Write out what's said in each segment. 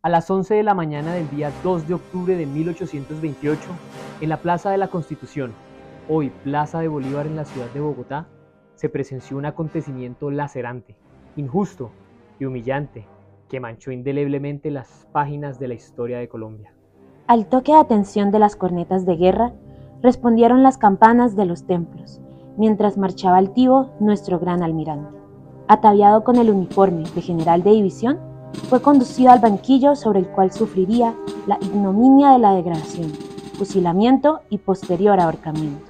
A las 11 de la mañana del día 2 de octubre de 1828, en la Plaza de la Constitución, hoy Plaza de Bolívar en la ciudad de Bogotá, se presenció un acontecimiento lacerante, injusto y humillante que manchó indeleblemente las páginas de la historia de Colombia. Al toque de atención de las cornetas de guerra, respondieron las campanas de los templos, mientras marchaba altivo nuestro gran almirante. Ataviado con el uniforme de general de división, fue conducido al banquillo sobre el cual sufriría la ignominia de la degradación, fusilamiento y posterior ahorcamiento.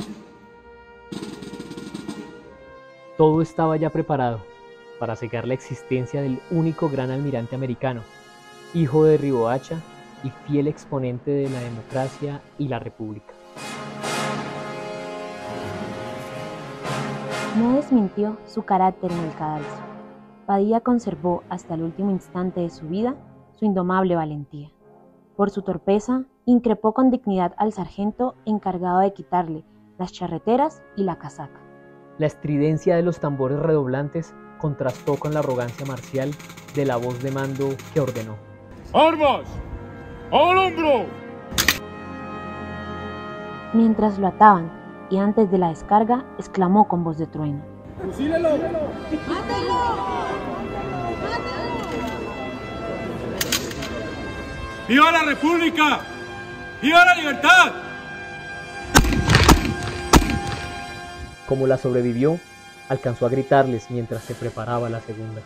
Todo estaba ya preparado para cegar la existencia del único gran almirante americano, hijo de Riohacha y fiel exponente de la democracia y la república. No desmintió su carácter en el cadalso. Padilla conservó hasta el último instante de su vida su indomable valentía. Por su torpeza, increpó con dignidad al sargento encargado de quitarle las charreteras y la casaca. La estridencia de los tambores redoblantes contrastó con la arrogancia marcial de la voz de mando que ordenó: ¡Armas! ¡Al hombro! Mientras lo ataban y antes de la descarga, exclamó con voz de trueno: ¡Fusílelo! ¡Mátalo! ¡Viva la República! ¡Viva la libertad! Como la sobrevivió, alcanzó a gritarles mientras se preparaba la segunda.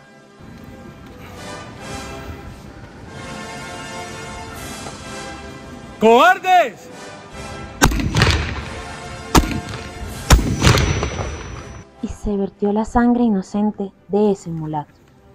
¡Cobardes! Y se vertió la sangre inocente de ese mulato.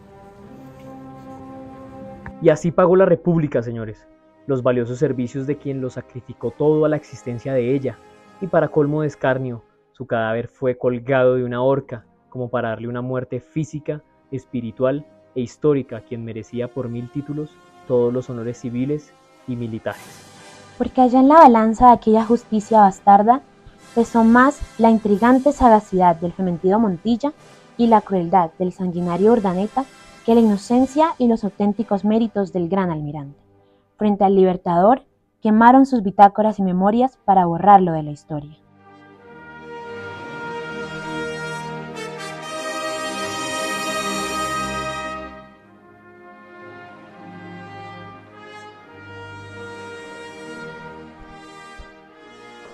Y así pagó la República, señores, los valiosos servicios de quien lo sacrificó todo a la existencia de ella, y para colmo de escarnio, su cadáver fue colgado de una horca, como para darle una muerte física, espiritual e histórica a quien merecía por 1000 títulos todos los honores civiles y militares. Porque allá en la balanza de aquella justicia bastarda pesó más la intrigante sagacidad del fementido Montilla y la crueldad del sanguinario Urdaneta que la inocencia y los auténticos méritos del gran almirante. Frente al Libertador, quemaron sus bitácoras y memorias para borrarlo de la historia.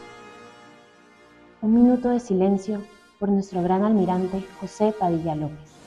Un minuto de silencio por nuestro gran almirante José Padilla López.